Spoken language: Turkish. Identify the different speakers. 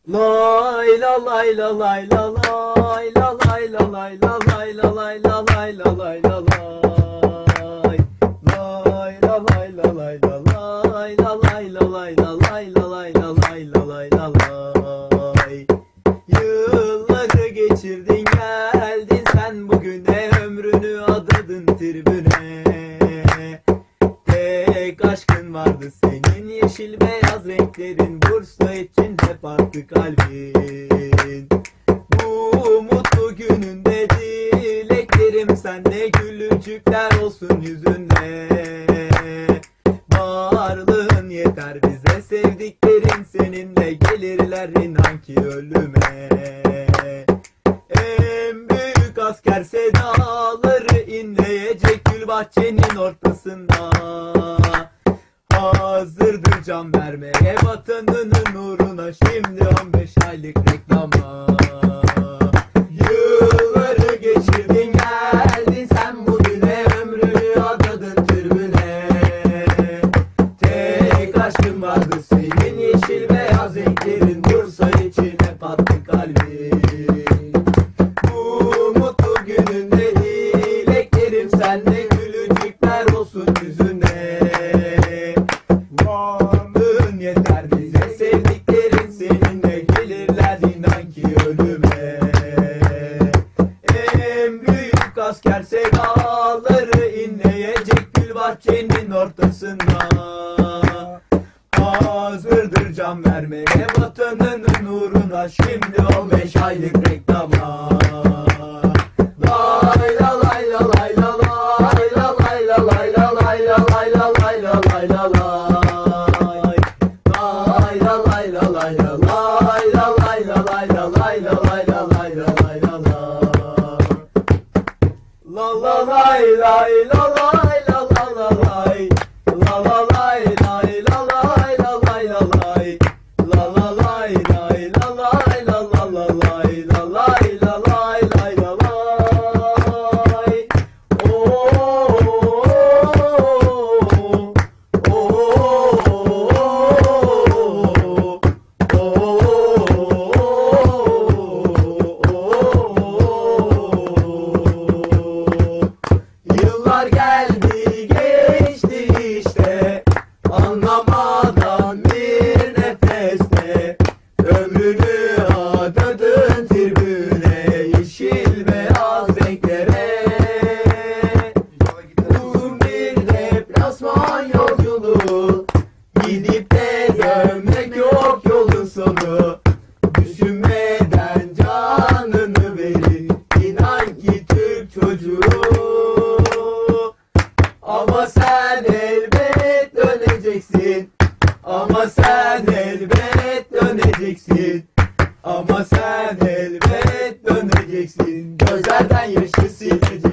Speaker 1: Lay la lay la lay la lay la lay la lay la lay la lay la lay la lay la lay lay la lay la lay la lay la lay la lay la lay la lay la lay la lay la lay. Yılları geçirdin geldin sen bugüne, ömrünü adadın tribüne. Tek aşkın vardı senin, yeşil beyaz renklerin, Bursa için hep attı kalbin. Bu mutlu gününde dileklerim sende, gülücükler olsun yüzünde. Varlığın yeter bize, sevdiklerin seninle, gelirler inan ki ölüme. En büyük asker sedaları inleyecek gül bahçenin ortasında. Hazırdır can vermeye vatanının uğruna, şimdi 15 aylık reklama. Yılları geçirdin geldin sen bugüne, ömrünü adadın tribüne. Tek aşkın vardı senin, yeşil beyaz renklerin, Bursa için hep attı kalbin. Bu mutlu gününde dileklerim sende, gülücükler olsun yüzünde. Varlığın yeter bize, sevdiklerin seninle, gelirler inan ki ölüme. En büyük asker sedaları inleyecek gül bahçenin ortasında. Hazırdır can vermeye vatanının uğruna, şimdi 15 aylık reklama. Lay la lay la lay la lay la lay la lay la lay la lay la lay la lay la lay. Lay la lay la lay la lay la lay la lay la lay la lay la lay la lay la lay. La la lay lay la lay la la la lay. La la lay lay la lay la lay la lay. La la lay lay la lay la la la lay. La lay la lay lay la lay. Oh oh Yıllar geldi geçti işte, anlamadan bir nefeste. Ömrünü adadın tribüne, yeşil beyaz renklere. Uzun bir deplasman yolculuğu, gidip de dönmek yok yolun sonu. Düşünmeden canını verir, inan ki Türk çocuğu. Ama sen elbet döneceksin. Ama sen elbet döneceksin. Ama sen elbet döneceksin. Gözlerden yaşı sileceksin.